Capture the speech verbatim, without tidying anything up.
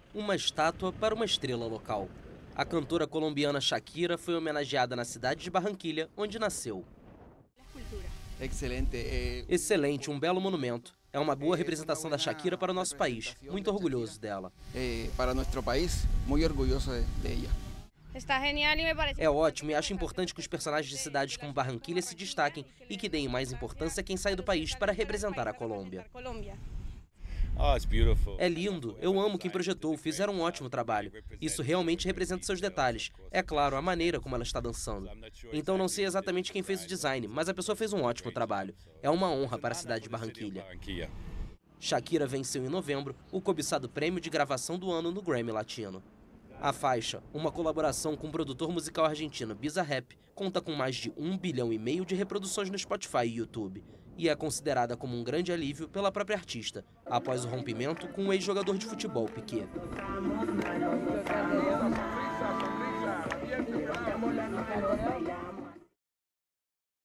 uma estátua para uma estrela local. A cantora colombiana Shakira foi homenageada na cidade de Barranquilha, onde nasceu. Excelente. Excelente, um belo monumento. É uma boa representação da Shakira para o nosso país. Muito orgulhoso dela. Para nosso país, muito orgulhoso dela. Está genial e me parece... É ótimo e acho importante que os personagens de cidades como Barranquilha se destaquem e que deem mais importância a quem sai do país para representar a Colômbia. É lindo, eu amo quem projetou, fizeram um ótimo trabalho. Isso realmente representa seus detalhes. É claro, a maneira como ela está dançando. Então não sei exatamente quem fez o design, mas a pessoa fez um ótimo trabalho. É uma honra para a cidade de Barranquilha. Shakira venceu em novembro o cobiçado prêmio de gravação do ano no Grammy Latino. A faixa, uma colaboração com o produtor musical argentino Bizarrap, conta com mais de um bilhão e meio de reproduções no Spotify e YouTube e é considerada como um grande alívio pela própria artista, após o rompimento com o ex-jogador de futebol Piqué.